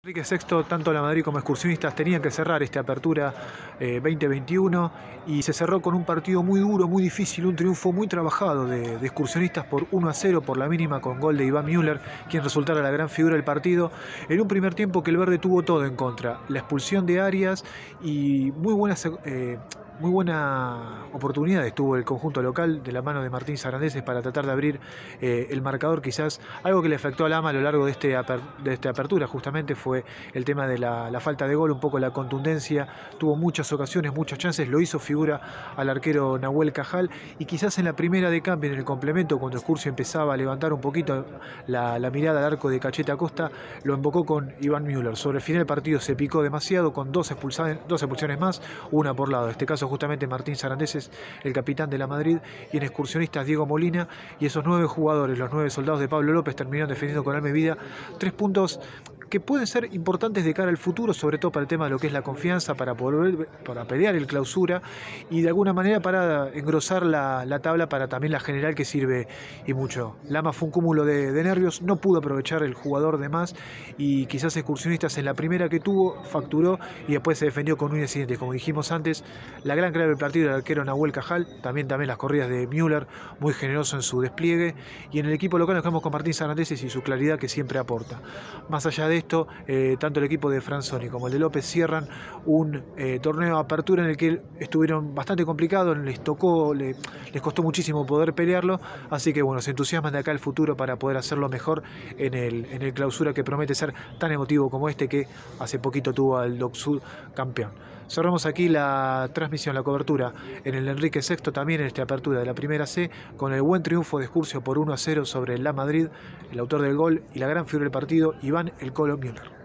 Enrique Sexto, tanto la Madrid como Excursionistas tenían que cerrar esta apertura 2021 y se cerró con un partido muy duro, muy difícil, un triunfo muy trabajado de Excursionistas por 1-0 por la mínima con gol de Iván Müller, quien resultara la gran figura del partido, en un primer tiempo que el verde tuvo todo en contra, la expulsión de Arias y muy buena oportunidad estuvo el conjunto local de la mano de Martín Sarandeses para tratar de abrir el marcador, quizás algo que le afectó a Lama a lo largo de esta apertura justamente fue el tema de la falta de gol, un poco la contundencia, tuvo muchas ocasiones, muchas chances, lo hizo figura al arquero Nahuel Cajal y quizás en la primera de cambio, en el complemento, cuando Excursio empezaba a levantar un poquito la mirada al arco de Cachete Acosta, lo embocó con Iván Müller. Sobre el final del partido se picó demasiado con dos expulsiones más, una por lado, en este caso justamente Martín Sarandeses, el capitán de la Madrid, y en Excursionistas Diego Molina, y esos 9 jugadores, los 9 soldados de Pablo López, terminaron defendiendo con alma y vida 3 puntos que pueden ser importantes de cara al futuro, sobre todo para el tema de lo que es la confianza, para pelear el clausura y de alguna manera para engrosar la tabla para también la general, que sirve y mucho. Lama fue un cúmulo de nervios, no pudo aprovechar el jugador de más y quizás Excursionistas en la primera que tuvo facturó y después se defendió con un incidente. Como dijimos antes, la gran clave del partido del arquero Nahuel Cajal, también las corridas de Müller, muy generoso en su despliegue, y en el equipo local nos quedamos con Martín Sarandeses y su claridad que siempre aporta. Más allá de esto, tanto el equipo de Franzoni como el de López cierran un torneo de apertura en el que estuvieron bastante complicados, les costó muchísimo poder pelearlo, así que bueno, se entusiasman de acá el futuro para poder hacerlo mejor en el clausura que promete ser tan emotivo como este que hace poquito tuvo al Doc Sud campeón. Cerramos aquí la transmisión, la cobertura en el Enrique Sexto, también en esta apertura de la primera C, con el buen triunfo de Excursio por 1-0 sobre la Madrid, el autor del gol y la gran figura del partido, Iván el Colo Müller.